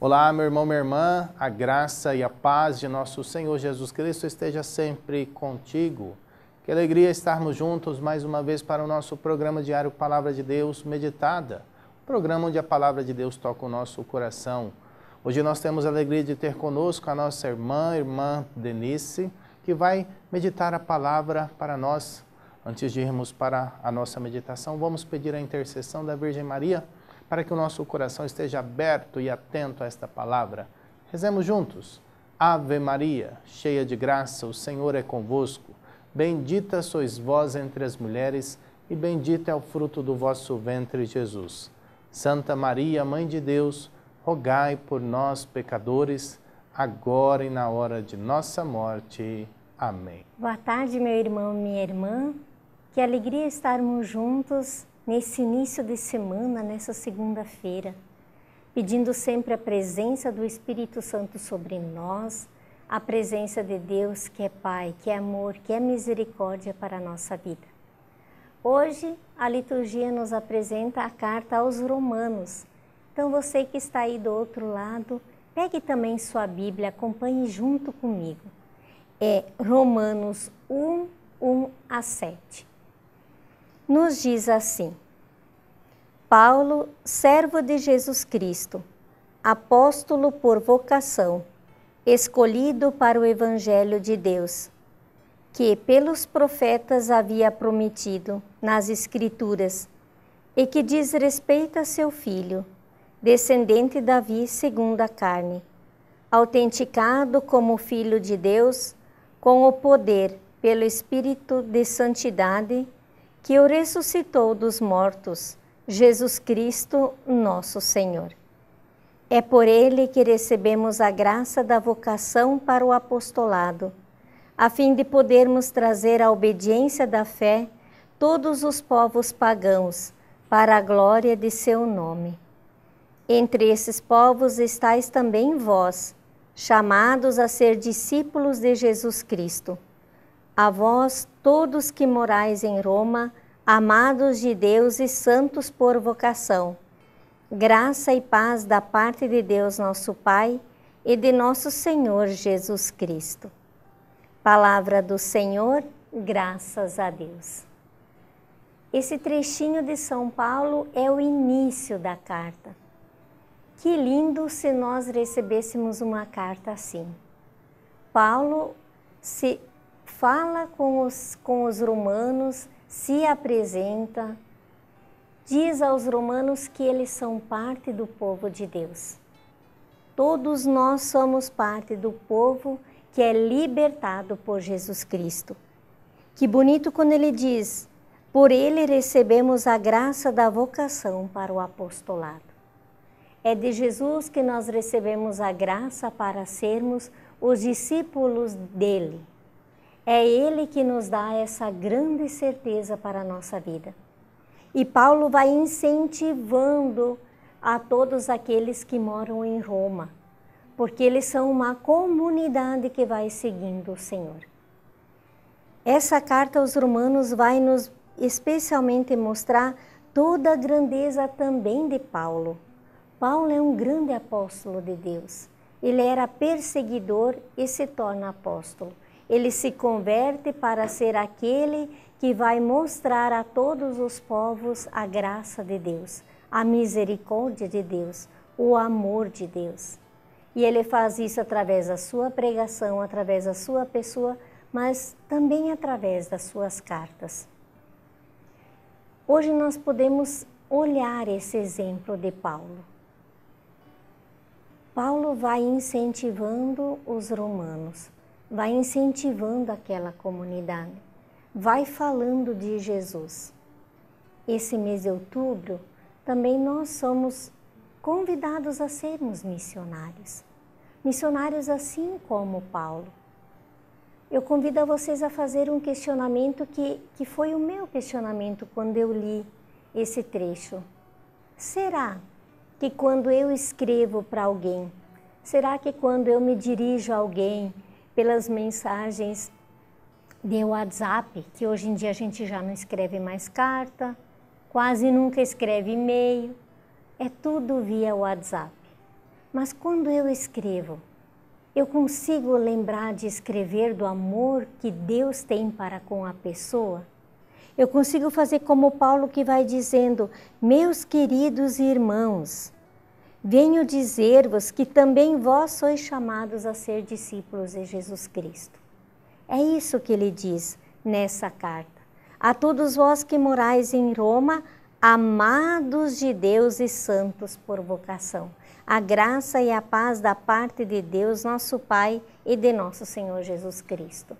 Olá, meu irmão, minha irmã, a graça e a paz de nosso Senhor Jesus Cristo esteja sempre contigo. Que alegria estarmos juntos mais uma vez para o nosso programa diário Palavra de Deus Meditada, programa onde a Palavra de Deus toca o nosso coração. Hoje nós temos a alegria de ter conosco a nossa irmã Denise, que vai meditar a palavra para nós. Antes de irmos para a nossa meditação, vamos pedir a intercessão da Virgem Maria, para que o nosso coração esteja aberto e atento a esta palavra. Rezemos juntos. Ave Maria, cheia de graça, o Senhor é convosco. Bendita sois vós entre as mulheres, e bendito é o fruto do vosso ventre, Jesus. Santa Maria, Mãe de Deus, rogai por nós, pecadores, agora e na hora de nossa morte. Amém. Boa tarde, meu irmão, minha irmã. Que alegria estarmos juntos nesse início de semana, nessa segunda-feira, pedindo sempre a presença do Espírito Santo sobre nós, a presença de Deus que é Pai, que é amor, que é misericórdia para a nossa vida. Hoje, a liturgia nos apresenta a carta aos Romanos. Então, você que está aí do outro lado, pegue também sua Bíblia, acompanhe junto comigo. É Romanos 1, 1 a 7. Nos diz assim: Paulo, servo de Jesus Cristo, apóstolo por vocação, escolhido para o Evangelho de Deus, que pelos profetas havia prometido nas Escrituras, e que diz respeito a seu filho, descendente de Davi segundo a carne, autenticado como Filho de Deus, com o poder pelo Espírito de Santidade, que o ressuscitou dos mortos, Jesus Cristo, nosso Senhor. É por ele que recebemos a graça da vocação para o apostolado, a fim de podermos trazer à obediência da fé todos os povos pagãos, para a glória de seu nome. Entre esses povos estáis também vós, chamados a ser discípulos de Jesus Cristo. A vós, todos que morais em Roma, amados de Deus e santos por vocação, graça e paz da parte de Deus nosso Pai e de nosso Senhor Jesus Cristo. Palavra do Senhor, graças a Deus. Esse trechinho de São Paulo é o início da carta. Que lindo se nós recebêssemos uma carta assim. Paulo se fala com os romanos, se apresenta, diz aos romanos que eles são parte do povo de Deus. Todos nós somos parte do povo que é libertado por Jesus Cristo. Que bonito quando ele diz: por ele recebemos a graça da vocação para o apostolado. É de Jesus que nós recebemos a graça para sermos os discípulos dele. É ele que nos dá essa grande certeza para a nossa vida. E Paulo vai incentivando a todos aqueles que moram em Roma, porque eles são uma comunidade que vai seguindo o Senhor. Essa carta aos Romanos vai nos especialmente mostrar toda a grandeza também de Paulo. Paulo é um grande apóstolo de Deus. Ele era perseguidor e se torna apóstolo. Ele se converte para ser aquele que vai mostrar a todos os povos a graça de Deus, a misericórdia de Deus, o amor de Deus. E ele faz isso através da sua pregação, através da sua pessoa, mas também através das suas cartas. Hoje nós podemos olhar esse exemplo de Paulo. Paulo vai incentivando os romanos, vai incentivando aquela comunidade, vai falando de Jesus. Esse mês de outubro, também nós somos convidados a sermos missionários. Missionários assim como Paulo. Eu convido a vocês a fazer um questionamento que foi o meu questionamento quando eu li esse trecho. Será que quando eu escrevo para alguém, será que quando eu me dirijo a alguém pelas mensagens de WhatsApp, que hoje em dia a gente já não escreve mais carta, quase nunca escreve e-mail, é tudo via WhatsApp. Mas quando eu escrevo, eu consigo lembrar de escrever do amor que Deus tem para com a pessoa? Eu consigo fazer como Paulo, que vai dizendo: meus queridos irmãos, venho dizer-vos que também vós sois chamados a ser discípulos de Jesus Cristo. É isso que ele diz nessa carta. A todos vós que morais em Roma, amados de Deus e santos por vocação, a graça e a paz da parte de Deus, nosso Pai, e de nosso Senhor Jesus Cristo.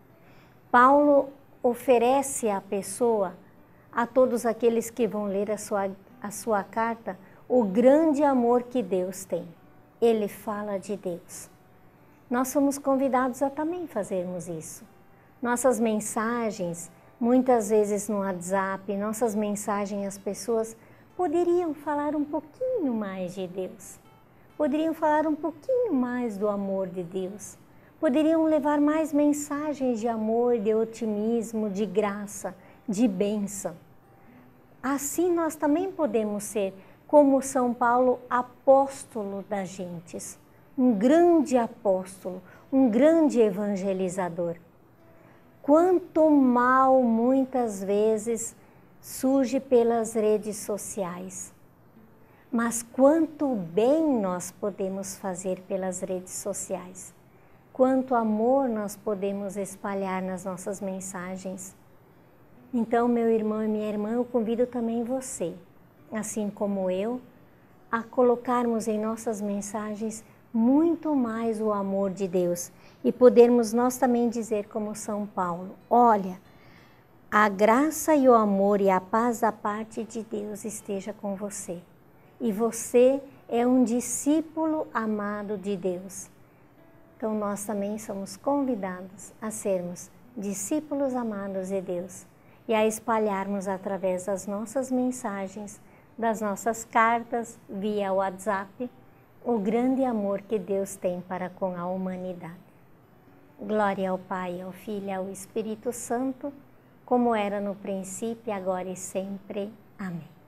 Paulo oferece à pessoa, a todos aqueles que vão ler a sua carta, o grande amor que Deus tem. Ele fala de Deus. Nós somos convidados a também fazermos isso. Nossas mensagens, muitas vezes no WhatsApp, nossas mensagens às pessoas poderiam falar um pouquinho mais de Deus. Poderiam falar um pouquinho mais do amor de Deus. Poderiam levar mais mensagens de amor, de otimismo, de graça, de bênção. Assim nós também podemos ser, como São Paulo, apóstolo das gentes. Um grande apóstolo, um grande evangelizador. Quanto mal muitas vezes surge pelas redes sociais, mas quanto bem nós podemos fazer pelas redes sociais, quanto amor nós podemos espalhar nas nossas mensagens. Então, meu irmão e minha irmã, eu convido também você, assim como eu, a colocarmos em nossas mensagens muito mais o amor de Deus e podermos nós também dizer como São Paulo: olha, a graça e o amor e a paz da parte de Deus esteja com você. E você é um discípulo amado de Deus. Então nós também somos convidados a sermos discípulos amados de Deus e a espalharmos através das nossas mensagens, das nossas cartas, via WhatsApp, o grande amor que Deus tem para com a humanidade. Glória ao Pai, ao Filho e ao Espírito Santo, como era no princípio, agora e sempre. Amém.